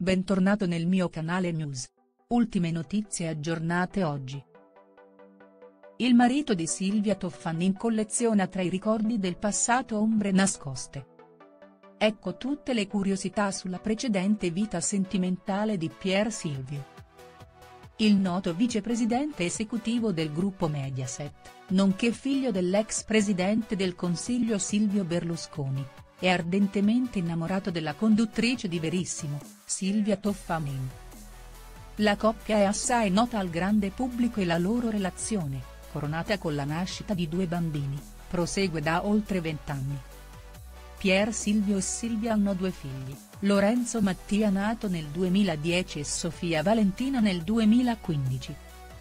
bentornato nel mio canale News. Ultime notizie aggiornate oggi. Il marito di Silvia Toffanin colleziona tra i ricordi del passato ombre nascoste. Ecco tutte le curiosità sulla precedente vita sentimentale di Pier Silvio. Il noto vicepresidente esecutivo del gruppo Mediaset, nonché figlio dell'ex presidente del Consiglio Silvio Berlusconi, è ardentemente innamorato della conduttrice di Verissimo, Silvia Toffanin. La coppia è assai nota al grande pubblico e la loro relazione, coronata con la nascita di 2 bambini, prosegue da oltre 20 anni. Pier Silvio e Silvia hanno 2 figli, Lorenzo Mattia nato nel 2010 e Sofia Valentina nel 2015.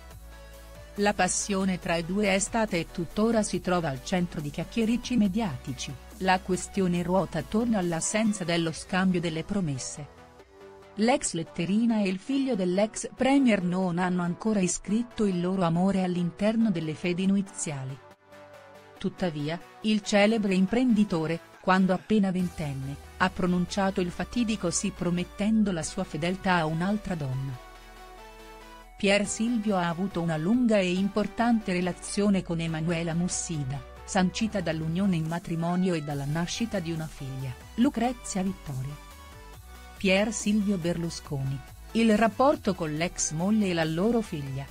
La passione tra i due è stata e tuttora si trova al centro di chiacchiericci mediatici, la questione ruota attorno all'assenza dello scambio delle promesse. L'ex letterina e il figlio dell'ex premier non hanno ancora iscritto il loro amore all'interno delle fedi nuziali. Tuttavia, il celebre imprenditore, quando appena ventenne, ha pronunciato il fatidico sì promettendo la sua fedeltà a un'altra donna. Pier Silvio ha avuto una lunga e importante relazione con Emanuela Mussida, sancita dall'unione in matrimonio e dalla nascita di una figlia, Lucrezia Vittoria. Pier Silvio Berlusconi, il rapporto con l'ex moglie e la loro figlia.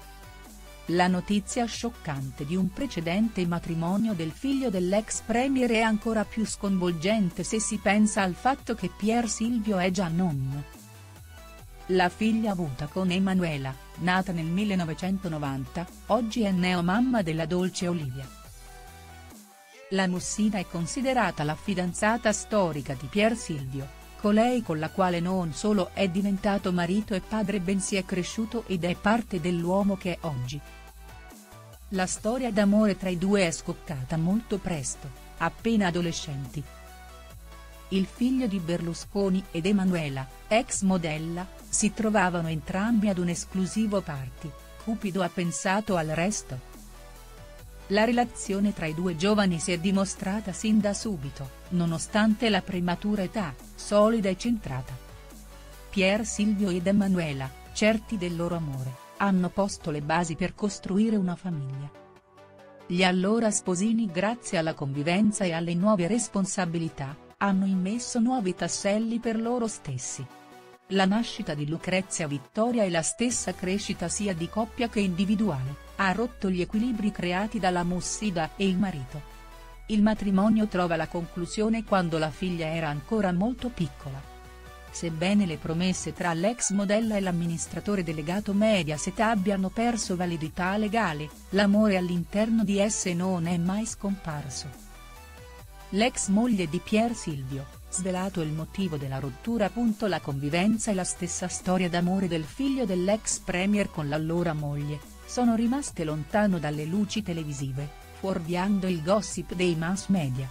La notizia scioccante di un precedente matrimonio del figlio dell'ex premier è ancora più sconvolgente se si pensa al fatto che Pier Silvio è già nonno. La figlia avuta con Emanuela, nata nel 1990, oggi è neomamma della dolce Olivia. La Mussida è considerata la fidanzata storica di Pier Silvio, colei con la quale non solo è diventato marito e padre bensì è cresciuto ed è parte dell'uomo che è oggi. La storia d'amore tra i due è scoccata molto presto, appena adolescenti. Il figlio di Berlusconi ed Emanuela, ex modella, si trovavano entrambi ad un esclusivo party, Cupido ha pensato al resto. La relazione tra i due giovani si è dimostrata sin da subito, nonostante la prematura età, solida e centrata. Pier Silvio ed Emanuela, certi del loro amore, hanno posto le basi per costruire una famiglia. Gli allora sposini, grazie alla convivenza e alle nuove responsabilità, hanno immesso nuovi tasselli per loro stessi. La nascita di Lucrezia Vittoria e la stessa crescita sia di coppia che individuale, ha rotto gli equilibri creati dalla Mussida e il marito. Il matrimonio trova la conclusione quando la figlia era ancora molto piccola. Sebbene le promesse tra l'ex modella e l'amministratore delegato Mediaset abbiano perso validità legale, l'amore all'interno di esse non è mai scomparso. L'ex moglie di Pier Silvio, svelato il motivo della rottura. La convivenza e la stessa storia d'amore del figlio dell'ex premier con l'allora moglie, sono rimaste lontano dalle luci televisive, fuorviando il gossip dei mass media.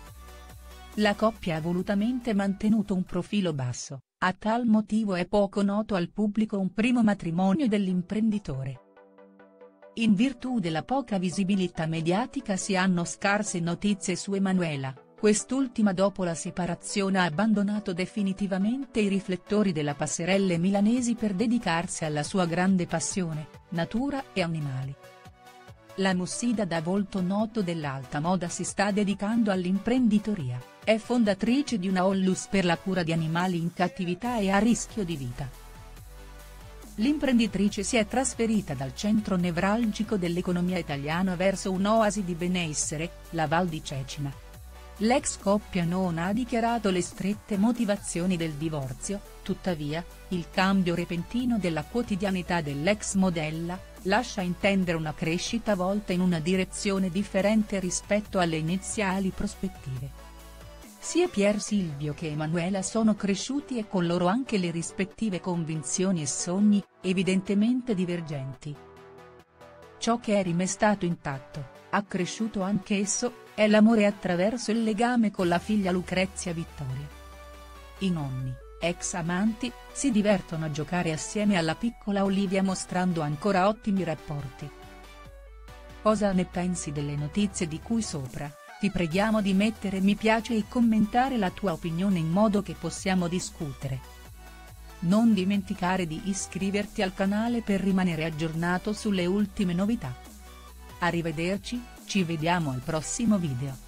La coppia ha volutamente mantenuto un profilo basso, a tal motivo è poco noto al pubblico un primo matrimonio dell'imprenditore. In virtù della poca visibilità mediatica si hanno scarse notizie su Emanuela, quest'ultima dopo la separazione ha abbandonato definitivamente i riflettori della passerelle milanesi per dedicarsi alla sua grande passione, natura e animali. La Mussida, da volto noto dell'alta moda, si sta dedicando all'imprenditoria, è fondatrice di una onlus per la cura di animali in cattività e a rischio di vita. L'imprenditrice si è trasferita dal centro nevralgico dell'economia italiana verso un'oasi di benessere, la Val di Cecina. L'ex coppia non ha dichiarato le strette motivazioni del divorzio, tuttavia, il cambio repentino della quotidianità dell'ex modella, lascia intendere una crescita volta in una direzione differente rispetto alle iniziali prospettive. Sia Pier Silvio che Emanuela sono cresciuti e con loro anche le rispettive convinzioni e sogni, evidentemente divergenti. Ciò che è rimestato intatto, ha cresciuto anch'esso, è l'amore attraverso il legame con la figlia Lucrezia Vittoria. I nonni, ex amanti, si divertono a giocare assieme alla piccola Olivia mostrando ancora ottimi rapporti. Cosa ne pensi delle notizie di cui sopra? Ti preghiamo di mettere mi piace e commentare la tua opinione in modo che possiamo discutere. Non dimenticare di iscriverti al canale per rimanere aggiornato sulle ultime novità. Arrivederci, ci vediamo al prossimo video.